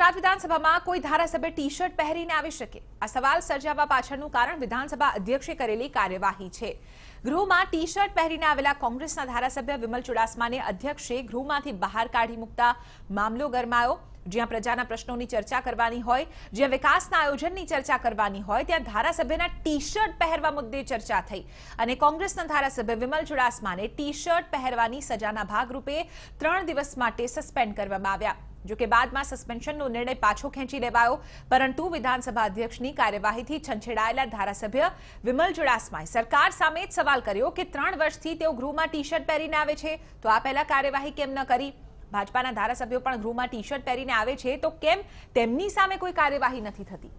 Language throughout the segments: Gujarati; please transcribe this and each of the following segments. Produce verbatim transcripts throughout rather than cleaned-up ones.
ગુજરાત વિધાનસભામાં કોઈ ધારાસભ્ય ટી શર્ટ પહેરીને આવી શકે? આ સવાલ સર્જાવા પાછળનું કારણ વિધાનસભા અધ્યક્ષે કરેલી કાર્યવાહી છે। ગૃહમાં ટી શર્ટ પહેરીને આવેલા કોંગ્રેસના ધારાસભ્ય વિમલ ચુડાસમાને અધ્યક્ષે ગૃહમાંથી બહાર કાઢી મૂકતા મામલો ગરમાયો। જ્યાં પ્રજાના પ્રશ્નોની ચર્ચા કરવાની હોય, જ્યાં વિકાસના આયોજનની ચર્ચા કરવાની હોય, ત્યાં ધારાસભ્યના ટી શર્ટ પહેરવા મુદ્દે ચર્ચા થઈ અને કોંગ્રેસના ધારાસભ્ય વિમલ ચુડાસમાને ટી શર્ટ પહેરવાની સજાના ભાગરૂપે ત્રણ દિવસ માટે સસ્પેન્ડ કરવામાં આવ્યા। જો કે બાદમાં સસ્પેન્શનનો નિર્ણય પાછો ખેંચી લેવાયો, પરંતુ વિધાનસભા અધ્યક્ષની કાર્યવાહીથી છંછેડાયેલા ધારાસભ્ય વિમલ ચુડાસમાએ સરકાર સામે જ સવાલ કર્યો કે ત્રણ વર્ષથી તેઓ ગૃહમાં ટી શર્ટ પહેરીને આવે છે, તો આ પહેલા કાર્યવાહી કેમ ન કરી? ભાજપાના ધારાસભ્યો પણ ગૃહમાં ટી શર્ટ પહેરીને આવે છે, તો કેમ તેમની સામે કોઈ કાર્યવાહી નથી થતી?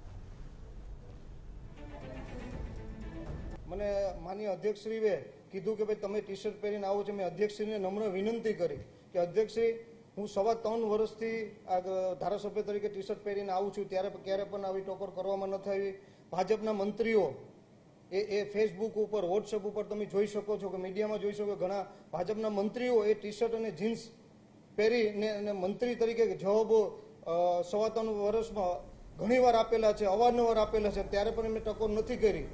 મને માનનીય અધ્યક્ષશ્રીએ કીધું કે ભાઈ તમે ટી શર્ટ પહેરીને આવો છો। મેં અધ્યક્ષશ્રીને નમ્ર વિનંતી કરી કે અધ્યક્ષશ્રી, હું સવા ત્રણ વર્ષથી આ ધારાસભ્ય તરીકે ટી શર્ટ પહેરીને આવું છું, ત્યારે ક્યારે પણ આવી ટોકર કરવામાં નથી આવી। ભાજપના મંત્રીઓ એ એ ફેસબુક ઉપર, વોટ્સએપ ઉપર તમે જોઈ શકો છો કે મીડિયામાં જોઈ શકો, ઘણા ભાજપના મંત્રીઓ એ ટી શર્ટ અને જીન્સ પહેરીને મંત્રી તરીકે જવાબો સવા ત્રણ વર્ષમાં ઘણી વાર આપેલા છે, અવારનવાર આપેલા છે, ત્યારે પણ એમને ટકોર નથી કરી।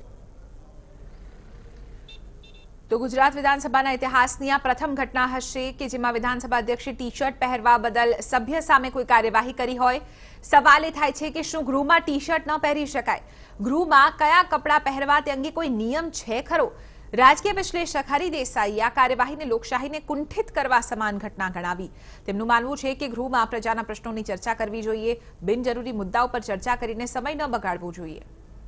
તો ગુજરાત વિધાનસભાના ઇતિહાસની આ પ્રથમ ઘટના હશે કે જેમાં વિધાનસભા અધ્યક્ષે ટી શર્ટ પહેરવા બદલ સભ્ય સામે કોઈ કાર્યવાહી કરી હોય। સવાલ એ થાય છે કે શું ગૃહમાં ટી શર્ટ ન પહેરી શકાય? ગૃહમાં કયા કપડાં પહેરવા તે અંગે કોઈ નિયમ છે ખરો? રાજકીય વિશ્લેષક હરિ દેસાઈએ આ કાર્યવાહીને લોકશાહીને કુંઠિત કરવા સમાન ઘટના ગણાવી। તેમનું માનવું છે કે ગૃહમાં પ્રજાના પ્રશ્નોની ચર્ચા કરવી જોઈએ, બિનજરૂરી મુદ્દાઓ પર ચર્ચા કરીને સમય ન બગાડવો જોઈએ।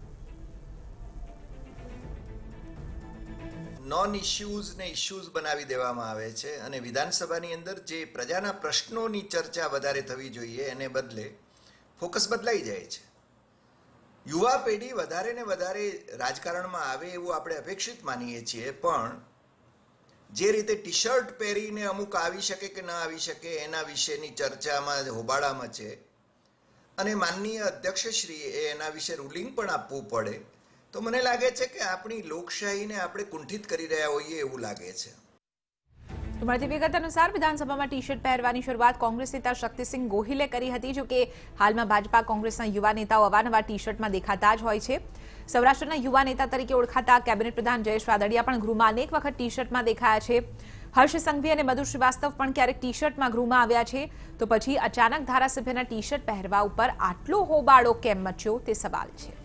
નોન ઇશ્યુઝ ને ઇશ્યુઝ બનાવી દેવામાં આવે છે અને વિધાનસભાની અંદર જે પ્રજાના પ્રશ્નોની ચર્ચા વધારે થવી જોઈએ એને બદલે ફોકસ બદલાઈ જાય છે। યુવા પેઢી વધારે ને વધારે રાજકારણમાં આવે એવું આપણે અપેક્ષિત માનીએ છીએ, પણ જે રીતે ટી શર્ટ પહેરીને અમુક આવી શકે કે ન આવી શકે એના વિશેની ચર્ચામાં હોબાળામાં છે અને માનનીય અધ્યક્ષશ્રીએ એના વિશે રૂલિંગ પણ આપવું પડે, તો મને લાગે છે કે આપણી લોકશાહીને આપણે કુંઠિત કરી રહ્યા હોઈએ એવું લાગે છે। મળતી વિગત અનુસાર વિધાનસભામાં ટી શર્ટ પહેરવાની શરૂઆત કોંગ્રેસ નેતા શક્તિસિંહ ગોહિલે કરી હતી। જો કે હાલમાં ભાજપા કોંગ્રેસના યુવા નેતાઓ અવારનવાર ટી શર્ટમાં દેખાતા જ હોય છે। સૌરાષ્ટ્રના યુવા નેતા તરીકે ઓળખાતા કેબિનેટ પ્રધાન જયેશ રાદડિયા પણ ગૃહમાં અનેક વખત ટી શર્ટમાં દેખાયા છે। હર્ષ સંઘવી અને મધુ શ્રીવાસ્તવ પણ ક્યારેક ટી શર્ટમાં ગૃહમાં આવ્યા છે। તો પછી અચાનક ધારાસભ્યના ટી શર્ટ પહેરવા ઉપર આટલો હોબાળો કેમ મચ્યો તે સવાલ છે।